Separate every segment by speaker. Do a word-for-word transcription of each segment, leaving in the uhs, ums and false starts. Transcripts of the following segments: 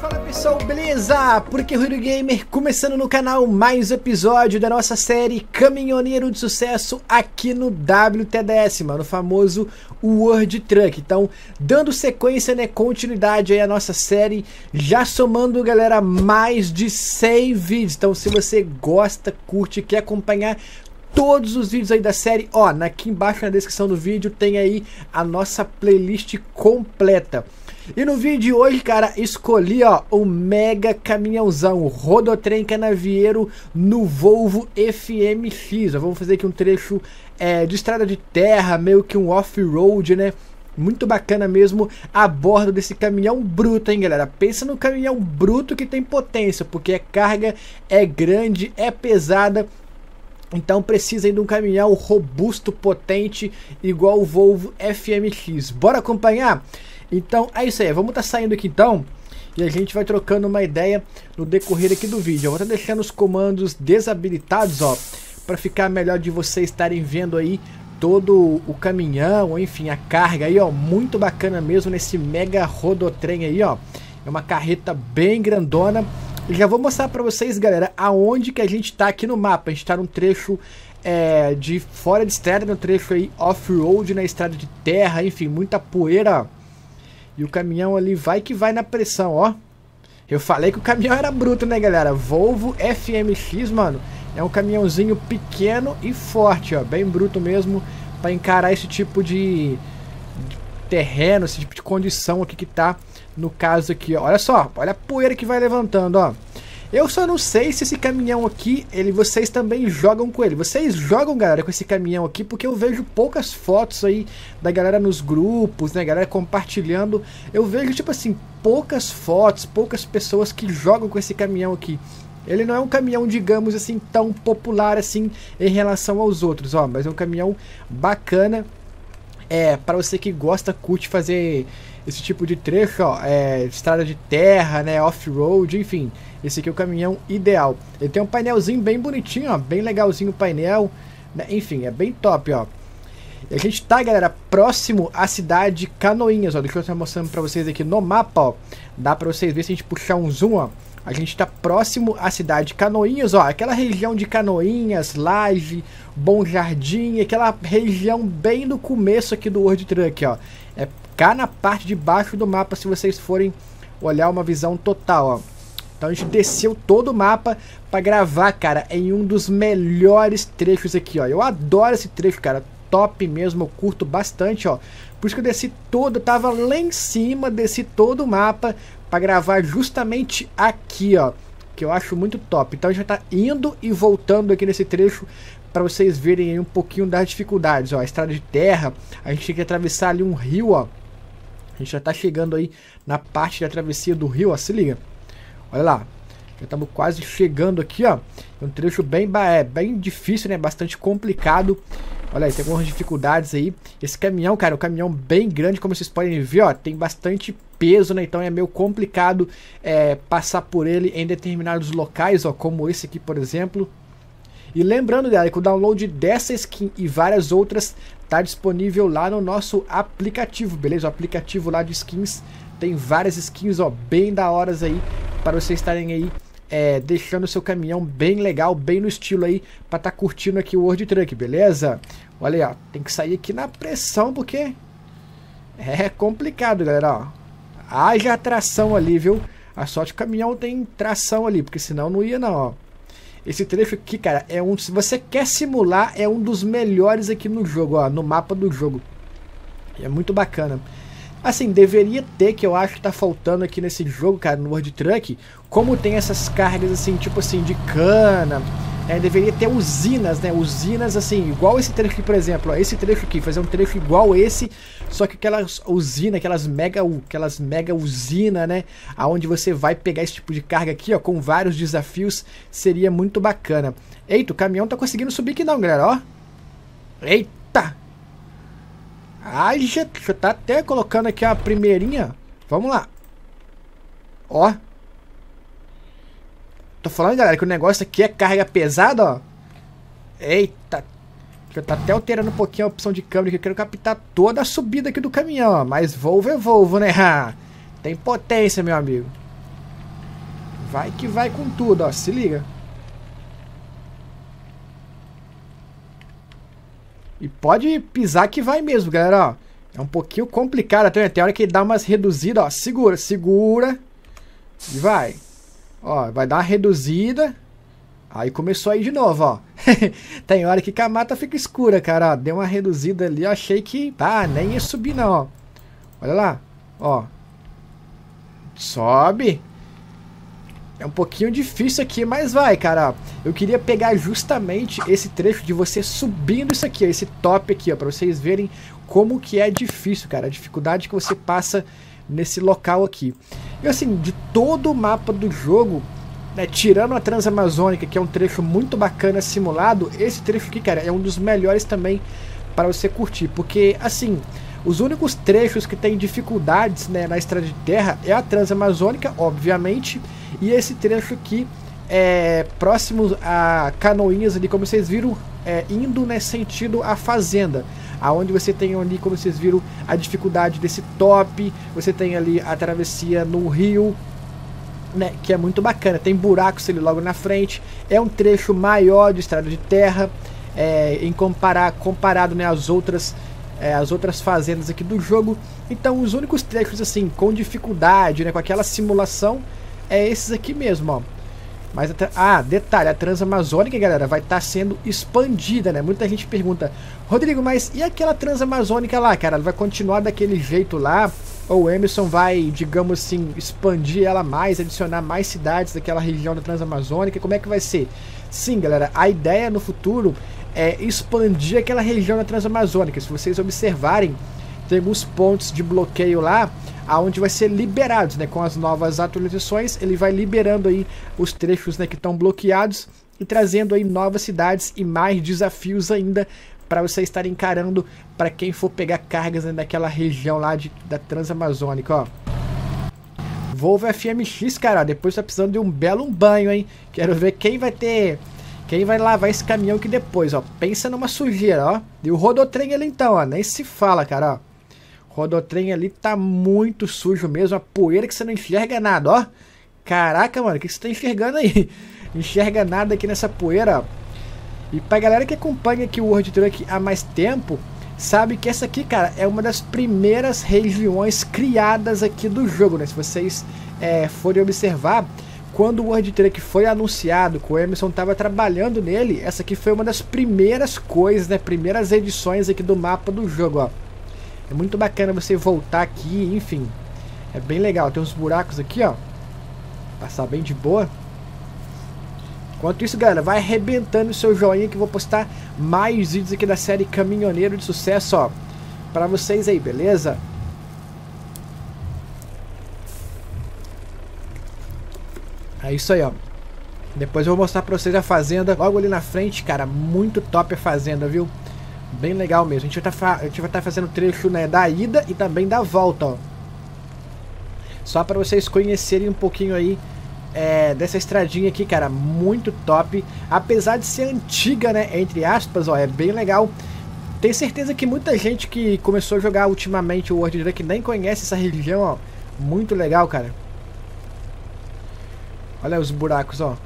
Speaker 1: Fala pessoal, beleza? Por aqui é o Hiro Gamer, começando no canal mais um episódio da nossa série Caminhoneiro de Sucesso aqui no W T D S, mano, o famoso World Truck. Então, dando sequência, né, continuidade aí à nossa série, já somando, galera, mais de cem vídeos. Então, se você gosta, curte, quer acompanhar todos os vídeos aí da série, ó, aqui embaixo na descrição do vídeo tem aí a nossa playlist completa. E no vídeo de hoje, cara, escolhi, ó, o mega caminhãozão, o Rodotrem Canavieiro no Volvo F M X. Ó, vamos fazer aqui um trecho é, de estrada de terra, meio que um off-road, né? Muito bacana mesmo a bordo desse caminhão bruto, hein, galera? Pensa no caminhão bruto que tem potência, porque a carga é grande, é pesada. Então precisa de um caminhão robusto, potente, igual o Volvo F M X. Bora acompanhar? Então é isso aí, vamos estar tá saindo aqui então e a gente vai trocando uma ideia no decorrer aqui do vídeo. Eu vou estar tá deixando os comandos desabilitados, ó, para ficar melhor de vocês estarem vendo aí todo o caminhão, enfim, a carga aí, ó, muito bacana mesmo nesse mega rodotrem aí, ó. É uma carreta bem grandona. E já vou mostrar para vocês, galera, aonde que a gente tá aqui no mapa. A gente tá num trecho é, de fora de estrada, no trecho aí off-road, na estrada de terra, enfim, muita poeira, ó. E o caminhão ali vai que vai na pressão, ó. Eu falei que o caminhão era bruto, né, galera? Volvo F M X, mano, é um caminhãozinho pequeno e forte, ó. Bem bruto mesmo, para encarar esse tipo de, de terreno, esse tipo de condição aqui que tá no caso aqui, ó. Olha só, olha a poeira que vai levantando, ó. Eu só não sei se esse caminhão aqui, ele, vocês também jogam com ele. Vocês jogam, galera, com esse caminhão aqui, porque eu vejo poucas fotos aí da galera nos grupos, né, galera compartilhando. Eu vejo, tipo assim, poucas fotos, poucas pessoas que jogam com esse caminhão aqui. Ele não é um caminhão, digamos assim, tão popular assim em relação aos outros, ó. Mas é um caminhão bacana, é, para você que gosta, curte fazer esse tipo de trecho, ó, é, estrada de terra, né, off-road, enfim. Esse aqui é o caminhão ideal. Ele tem um painelzinho bem bonitinho, ó, bem legalzinho o painel, né, enfim, é bem top, ó. E a gente tá, galera, próximo à cidade de Canoinhas, ó. Deixa eu estar mostrando pra vocês aqui no mapa, ó. Dá pra vocês verem se a gente puxar um zoom, ó. A gente tá próximo à cidade de Canoinhas, ó. Aquela região de Canoinhas, Laje, Bom Jardim, aquela região bem no começo aqui do World Truck, ó. É cá na parte de baixo do mapa, se vocês forem olhar uma visão total, ó. Então a gente desceu todo o mapa pra gravar, cara, em um dos melhores trechos aqui, ó. Eu adoro esse trecho, cara, top mesmo, eu curto bastante, ó. Por isso que eu desci todo, eu tava lá em cima, desci todo o mapa pra gravar justamente aqui, ó, que eu acho muito top. Então a gente já tá indo e voltando aqui nesse trecho para vocês verem aí um pouquinho das dificuldades, ó. A estrada de terra, a gente tem que atravessar ali um rio, ó. A gente já tá chegando aí na parte da travessia do rio, ó, se liga. Olha lá, já estamos quase chegando aqui, ó. É um trecho bem, é, bem difícil, né? Bastante complicado. Olha aí, tem algumas dificuldades aí. Esse caminhão, cara, é um caminhão bem grande, como vocês podem ver, ó. Tem bastante peso, né? Então é meio complicado é, passar por ele em determinados locais, ó. Como esse aqui, por exemplo. E lembrando, galera, que o download dessa skin e várias outras tá disponível lá no nosso aplicativo, beleza? O aplicativo lá de skins tem várias skins, ó, bem da horas aí, para vocês estarem aí é, deixando o seu caminhão bem legal, bem no estilo aí, para estar tá curtindo aqui o World Truck, beleza? Olha aí, ó, tem que sair aqui na pressão, porque é complicado, galera, ó. Haja tração ali, viu? A sorte que o caminhão tem tração ali, porque senão não ia não, ó. Esse trecho aqui, cara, é um, se você quer simular, é um dos melhores aqui no jogo, ó, no mapa do jogo. É muito bacana. Assim, deveria ter, que eu acho que tá faltando aqui nesse jogo, cara, no World Truck, como tem essas cargas, assim, tipo assim, de cana, é, deveria ter usinas, né, usinas, assim, igual esse trecho aqui, por exemplo, ó, esse trecho aqui, fazer um trecho igual esse, só que aquelas usinas, aquelas mega, aquelas mega usina, né, aonde você vai pegar esse tipo de carga aqui, ó, com vários desafios, seria muito bacana. Eita, o caminhão tá conseguindo subir aqui não, galera, ó. Eita! Ai, já, já tá até colocando aqui a primeirinha. Vamos lá. Ó. Tô falando, galera, que o negócio aqui é carga pesada, ó. Eita. Já tá até alterando um pouquinho a opção de câmera, que eu quero captar toda a subida aqui do caminhão, ó. Mas Volvo é Volvo, né? Tem potência, meu amigo. Vai que vai com tudo, ó. Se liga. E pode pisar que vai mesmo, galera, ó. É um pouquinho complicado até, tem hora que dá umas reduzidas, ó. Segura, segura. E vai. Ó, vai dar uma reduzida. Aí começou aí de novo, ó. Tem hora que a mata fica escura, cara, ó. Deu uma reduzida ali, eu achei que... Ah, nem ia subir não, ó. Olha lá, ó. Sobe. É um pouquinho difícil aqui, mas vai, cara. Eu queria pegar justamente esse trecho de você subindo isso aqui, ó, esse top aqui, ó, pra vocês verem como que é difícil, cara. A dificuldade que você passa nesse local aqui. E assim, de todo o mapa do jogo, né, tirando a Transamazônica, que é um trecho muito bacana simulado, esse trecho aqui, cara, é um dos melhores também para você curtir. Porque, assim... Os únicos trechos que tem dificuldades, né, na estrada de terra é a Transamazônica, obviamente, e esse trecho aqui é próximo a Canoinhas ali, como vocês viram, é, indo nesse sentido a fazenda, aonde você tem ali, como vocês viram, a dificuldade desse top, você tem ali a travessia no rio, né, que é muito bacana, tem buracos ali logo na frente, é um trecho maior de estrada de terra, é, em comparar, comparado, né, às outras É, as outras fazendas aqui do jogo. Então os únicos trechos assim com dificuldade, né, com aquela simulação, é esses aqui mesmo, ó. Mas ah, detalhe, a Transamazônica, galera, vai estar tá sendo expandida, né? Muita gente pergunta: Rodrigo, mas e aquela Transamazônica lá, cara? Ela vai continuar daquele jeito lá? Ou o Emerson vai, digamos assim, expandir ela mais, adicionar mais cidades daquela região da Transamazônica? Como é que vai ser? Sim, galera, a ideia no futuro é expandir aquela região da Transamazônica. Se vocês observarem, tem alguns pontos de bloqueio lá, aonde vai ser liberados, né? Com as novas atualizações, ele vai liberando aí os trechos, né, que estão bloqueados e trazendo aí novas cidades e mais desafios ainda para você estar encarando para quem for pegar cargas, né, daquela região lá de, da Transamazônica, ó. Volvo F M X, cara, depois tá precisando de um belo um banho, hein? Quero ver quem vai ter... Quem vai lavar esse caminhão que depois, ó. Pensa numa sujeira, ó. E o rodotrem ali então, ó. Nem se fala, cara, ó. O rodotrem ali tá muito sujo mesmo. A poeira que você não enxerga nada, ó. Caraca, mano. O que você tá enxergando aí? Não enxerga nada aqui nessa poeira, ó. E pra galera que acompanha aqui o World Truck há mais tempo, sabe que essa aqui, cara, é uma das primeiras regiões criadas aqui do jogo, né? Se vocês é, forem observar... Quando o World Truck foi anunciado, que o Emerson estava trabalhando nele, essa aqui foi uma das primeiras coisas, né? Primeiras edições aqui do mapa do jogo, ó. É muito bacana você voltar aqui, enfim. É bem legal. Tem uns buracos aqui, ó. Passar bem de boa. Enquanto isso, galera, vai arrebentando o seu joinha que eu vou postar mais vídeos aqui da série Caminhoneiro de Sucesso, ó. Pra vocês aí, beleza? É isso aí, ó. Depois eu vou mostrar pra vocês a fazenda logo ali na frente, cara. Muito top a fazenda, viu? Bem legal mesmo. A gente vai tá, estar tá fazendo trecho, né, da ida e também da volta, ó. Só pra vocês conhecerem um pouquinho aí é, dessa estradinha aqui, cara. Muito top. Apesar de ser antiga, né, entre aspas, ó, é bem legal. Tenho certeza que muita gente que começou a jogar ultimamente o World Truck nem conhece essa região, ó. Muito legal, cara. Olha os buracos, ó.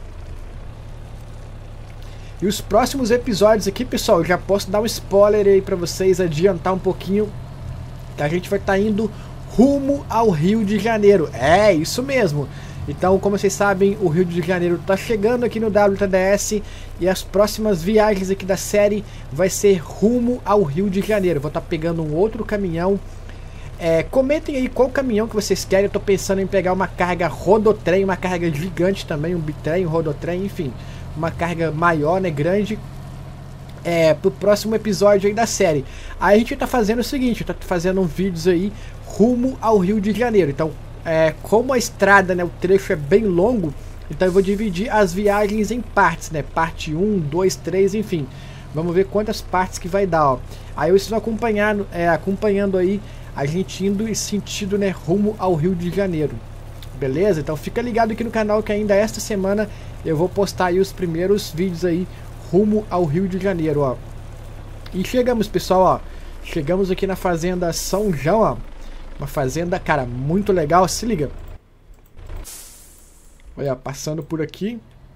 Speaker 1: E os próximos episódios aqui, pessoal, eu já posso dar um spoiler aí pra vocês, adiantar um pouquinho, que a gente vai estar tá indo rumo ao Rio de Janeiro. É, isso mesmo. Então, como vocês sabem, o Rio de Janeiro tá chegando aqui no W T D S e as próximas viagens aqui da série vai ser rumo ao Rio de Janeiro. Vou estar tá pegando um outro caminhão. É, comentem aí qual caminhão que vocês querem. Eu tô pensando em pegar uma carga rodotrem, uma carga gigante também, um bitrem, um rodotrem, enfim, uma carga maior, né, grande, é, pro próximo episódio aí da série. Aí a gente tá fazendo o seguinte, tá fazendo um vídeos aí rumo ao Rio de Janeiro. Então, é, como a estrada, né, o trecho é bem longo, então eu vou dividir as viagens em partes, né, parte um, dois, três, enfim. Vamos ver quantas partes que vai dar, ó. Aí vocês vão acompanhar, é, acompanhando aí a gente indo em sentido, né, rumo ao Rio de Janeiro. Beleza? Então fica ligado aqui no canal que ainda esta semana eu vou postar aí os primeiros vídeos aí rumo ao Rio de Janeiro, ó. E chegamos, pessoal, ó. Chegamos aqui na fazenda São João, ó. Uma fazenda, cara, muito legal, se liga. Olha, passando por aqui.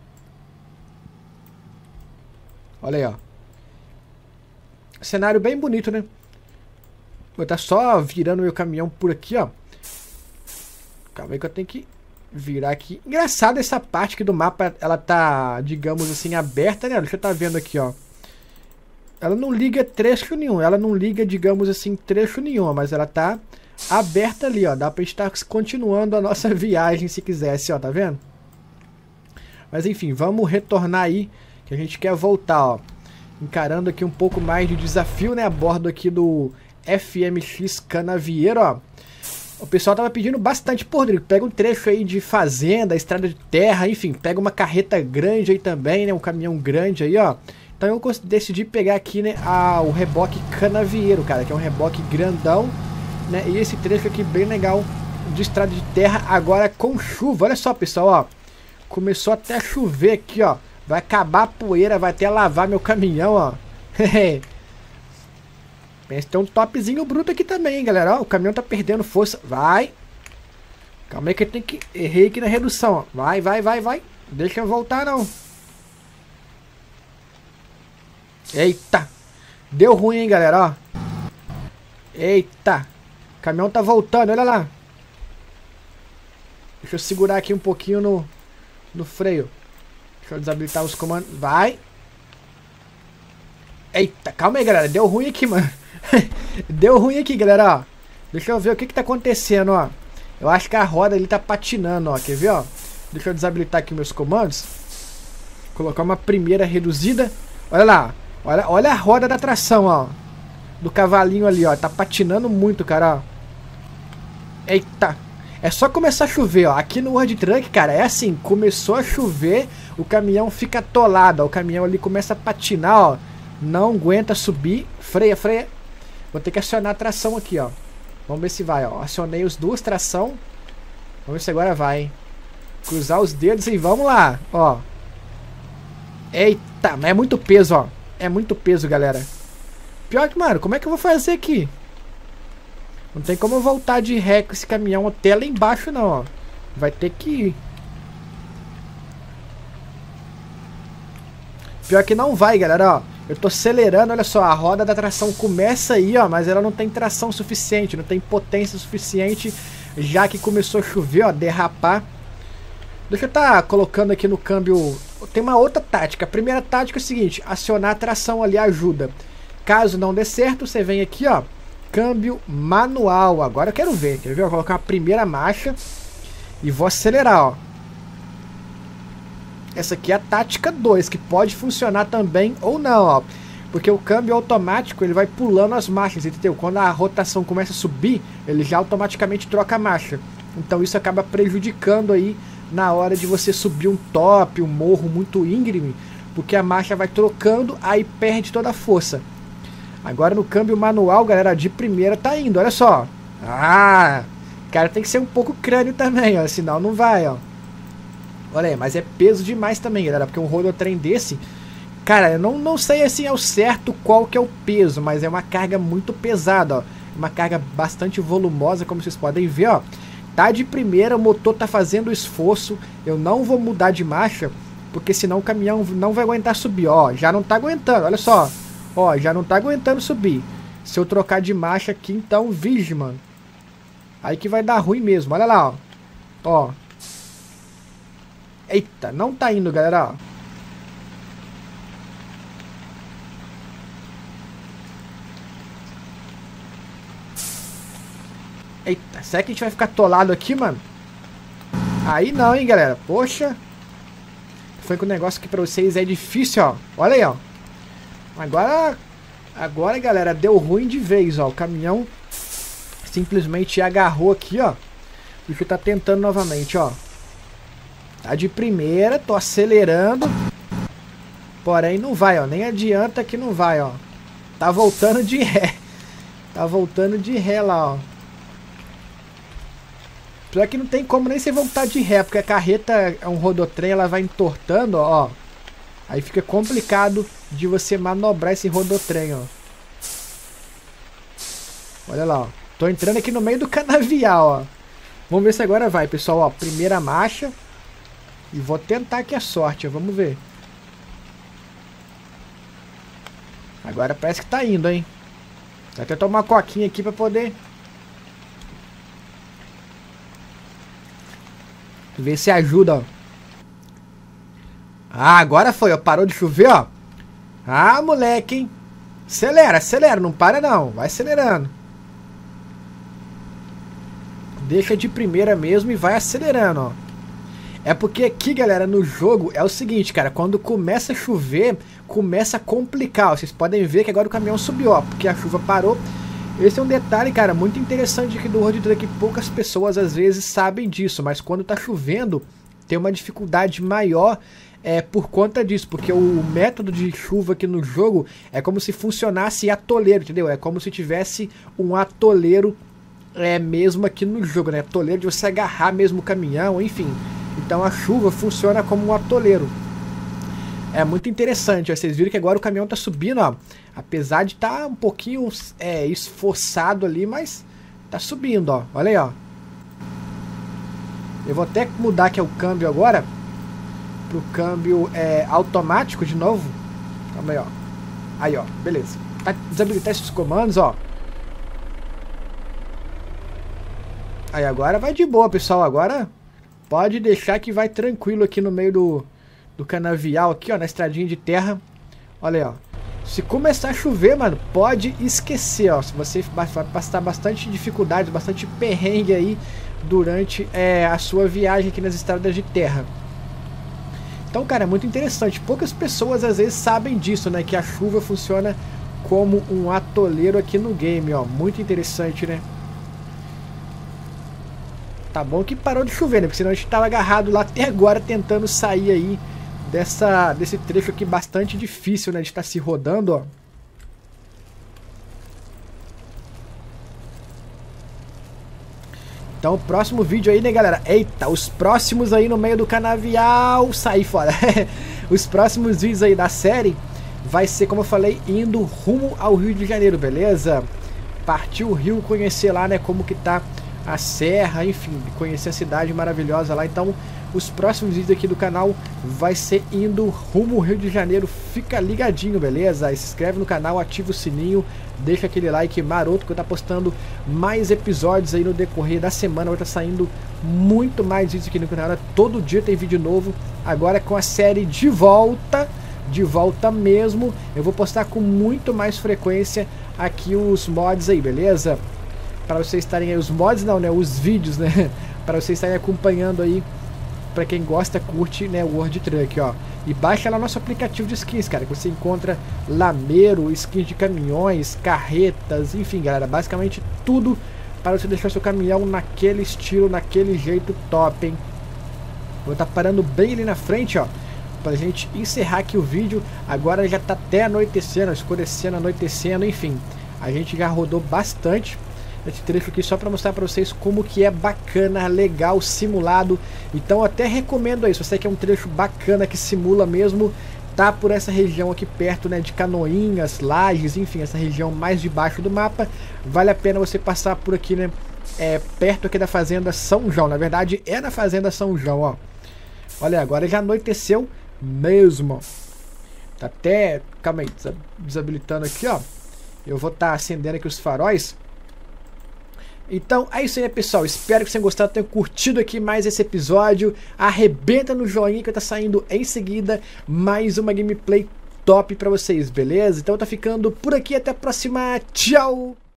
Speaker 1: Olha aí, ó. Cenário bem bonito, né? Vou estar só virando meu caminhão por aqui, ó. Calma aí que eu tenho que virar aqui. Engraçado essa parte aqui do mapa, ela tá, digamos assim, aberta, né? Deixa eu estar vendo aqui, ó. Ela não liga trecho nenhum. Ela não liga, digamos assim, trecho nenhum. Mas ela tá aberta ali, ó. Dá pra estar continuando a nossa viagem se quisesse, ó. Tá vendo? Mas enfim, vamos retornar aí. Que a gente quer voltar, ó. Encarando aqui um pouco mais de desafio, né? A bordo aqui do F M X Canavieiro, ó. O pessoal tava pedindo bastante, pô, Rodrigo, pega um trecho aí de fazenda, estrada de terra, enfim, pega uma carreta grande aí também, né? Um caminhão grande aí, ó. Então eu decidi pegar aqui, né, a, o reboque Canavieiro, cara, que é um reboque grandão, né? E esse trecho aqui bem legal de estrada de terra, agora com chuva. Olha só, pessoal, ó. Começou até a chover aqui, ó. Vai acabar a poeira, vai até lavar meu caminhão, ó. Pensa que tem um topzinho bruto aqui também, hein, galera. Ó, o caminhão tá perdendo força. Vai. Calma aí que eu tenho que... Errei aqui na redução, ó. Vai, vai, vai, vai. Deixa eu voltar, não. Eita. Deu ruim, hein, galera, ó. Eita. O caminhão tá voltando, olha lá. Deixa eu segurar aqui um pouquinho no, no freio. Deixa eu desabilitar os comandos. Vai. Eita, calma aí, galera. Deu ruim aqui, mano. Deu ruim aqui, galera, ó. Deixa eu ver o que que tá acontecendo, ó. Eu acho que a roda ali tá patinando, ó. Quer ver, ó? Deixa eu desabilitar aqui meus comandos. Colocar uma primeira reduzida. Olha lá. Olha, olha a roda da tração, ó. Do cavalinho ali, ó. Tá patinando muito, cara, ó. Eita. É só começar a chover, ó. Aqui no World Truck, cara, é assim. Começou a chover, o caminhão fica atolado, ó. O caminhão ali começa a patinar, ó. Não aguenta subir. Freia, freia. Vou ter que acionar a tração aqui, ó. Vamos ver se vai, ó. Acionei os duas tração. Vamos ver se agora vai, hein. Cruzar os dedos e vamos lá, ó. Eita, mas é muito peso, ó. É muito peso, galera. Pior que, mano, como é que eu vou fazer aqui? Não tem como eu voltar de ré com esse caminhão até lá embaixo, não, ó. Vai ter que ir. Pior que não vai, galera, ó. Eu tô acelerando, olha só, a roda da tração começa aí, ó, mas ela não tem tração suficiente, não tem potência suficiente, já que começou a chover, ó, derrapar. Deixa eu tá colocando aqui no câmbio, tem uma outra tática. A primeira tática é o seguinte, acionar a tração ali ajuda. Caso não dê certo, você vem aqui, ó, câmbio manual. Agora eu quero ver, quer ver? Eu vou colocar a primeira marcha e vou acelerar, ó. Essa aqui é a tática dois, que pode funcionar também ou não, ó. Porque o câmbio automático, ele vai pulando as marchas, entendeu? Quando a rotação começa a subir, ele já automaticamente troca a marcha. Então isso acaba prejudicando aí na hora de você subir um top, um morro muito íngreme, porque a marcha vai trocando, aí perde toda a força. Agora no câmbio manual, galera, de primeira tá indo, olha só. Ah, cara, tem que ser um pouco crânio também, ó, senão não vai, ó. Olha aí, mas é peso demais também, galera, porque um rodotrem desse, cara, eu não, não sei assim ao certo qual que é o peso, mas é uma carga muito pesada, ó. Uma carga bastante volumosa, como vocês podem ver, ó. Tá de primeira, o motor tá fazendo esforço, eu não vou mudar de marcha, porque senão o caminhão não vai aguentar subir, ó. Já não tá aguentando, olha só, ó, já não tá aguentando subir. Se eu trocar de marcha aqui, então, vige, mano. Aí que vai dar ruim mesmo, olha lá, ó. Ó. Eita, não tá indo, galera, ó. Eita, será que a gente vai ficar atolado aqui, mano? Aí não, hein, galera. Poxa. Foi com o negócio que pra vocês é difícil, ó. Olha aí, ó. Agora, agora, galera, deu ruim de vez, ó. O caminhão simplesmente agarrou aqui, ó. O bicho tá tentando novamente, ó. Tá de primeira, tô acelerando. Porém não vai, ó. Nem adianta que não vai, ó. Tá voltando de ré. Tá voltando de ré lá, ó. Pior que não tem como nem você voltar de ré, porque a carreta é um rodotrem, ela vai entortando, ó. Aí fica complicado de você manobrar esse rodotrem, ó. Olha lá, ó. Tô entrando aqui no meio do canavial, ó. Vamos ver se agora vai, pessoal, ó. Primeira marcha. E vou tentar aqui a sorte, vamos ver. Agora parece que tá indo, hein? Vou até tomar uma coquinha aqui pra poder ver se ajuda, ó. Ah, agora foi, ó. Parou de chover, ó. Ah, moleque, hein? Acelera, acelera. Não para, não. Vai acelerando. Deixa de primeira mesmo e vai acelerando, ó. É porque aqui, galera, no jogo é o seguinte, cara. Quando começa a chover, começa a complicar, ó. Vocês podem ver que agora o caminhão subiu, ó. Porque a chuva parou. Esse é um detalhe, cara, muito interessante aqui do World Truck. Poucas pessoas, às vezes, sabem disso. Mas quando tá chovendo, tem uma dificuldade maior é, por conta disso. Porque o método de chuva aqui no jogo é como se funcionasse atoleiro, entendeu? É como se tivesse um atoleiro é, mesmo aqui no jogo, né? Atoleiro de você agarrar mesmo o caminhão, enfim. Então a chuva funciona como um atoleiro. É muito interessante, ó. Vocês viram que agora o caminhão tá subindo, ó. Apesar de estar tá um pouquinho é, esforçado ali, mas tá subindo, ó. Olha aí, ó. Eu vou até mudar aqui o câmbio agora pro câmbio é, automático de novo. Calma aí, ó. Aí, ó. Beleza. Tá, desabilitar esses comandos, ó. Aí agora vai de boa, pessoal. Agora pode deixar que vai tranquilo aqui no meio do, do canavial aqui, ó, na estradinha de terra. Olha aí, ó. Se começar a chover, mano, pode esquecer, ó. Se você vai passar bastante dificuldade, bastante perrengue aí durante é, a sua viagem aqui nas estradas de terra. Então, cara, é muito interessante. Poucas pessoas às vezes sabem disso, né? Que a chuva funciona como um atoleiro aqui no game, ó. Muito interessante, né? Tá bom que parou de chover, né? Porque senão a gente tava agarrado lá até agora tentando sair aí dessa, desse trecho aqui bastante difícil, né? De estar se rodando, ó. Então o próximo vídeo aí, né, galera? Eita, os próximos aí no meio do canavial. Saí fora. Os próximos vídeos aí da série vai ser, como eu falei, indo rumo ao Rio de Janeiro, beleza? Partir o Rio, conhecer lá, né, como que tá a serra, enfim, conhecer a cidade maravilhosa lá. Então os próximos vídeos aqui do canal vai ser indo rumo ao Rio de Janeiro. Fica ligadinho, beleza? Se inscreve no canal, ativa o sininho, deixa aquele like maroto que eu tá postando mais episódios aí no decorrer da semana. Vai estar saindo muito mais vídeos aqui no canal, todo dia tem vídeo novo. Agora com a série de volta, de volta mesmo, eu vou postar com muito mais frequência aqui os mods aí, beleza? Para vocês estarem aí, os mods não, né, os vídeos, né, para vocês estarem acompanhando aí, para quem gosta, curte, né, o World Truck, ó. E baixa lá nosso aplicativo de skins, cara, que você encontra lameiro, skins de caminhões, carretas, enfim, galera, basicamente tudo para você deixar seu caminhão naquele estilo, naquele jeito top, hein. Vou estar parando bem ali na frente, ó, pra gente encerrar aqui o vídeo. Agora já tá até anoitecendo, escurecendo, anoitecendo, enfim, a gente já rodou bastante esse trecho aqui só para mostrar para vocês como que é bacana, legal, simulado. Então até recomendo aí, se você quer um trecho bacana que simula mesmo, tá por essa região aqui perto, né, de Canoinhas, Lages, enfim, essa região mais de baixo do mapa, vale a pena você passar por aqui, né, é, perto aqui da Fazenda São João. Na verdade é na Fazenda São João, ó. Olha, agora já anoiteceu mesmo. Tá até, calma aí, desabilitando aqui, ó. Eu vou estar tá acendendo aqui os faróis. Então é isso aí, pessoal, espero que vocês tenham gostado, tenham curtido aqui mais esse episódio. Arrebenta no joinha que tá saindo em seguida mais uma gameplay top pra vocês, beleza? Então tá ficando por aqui, até a próxima, tchau!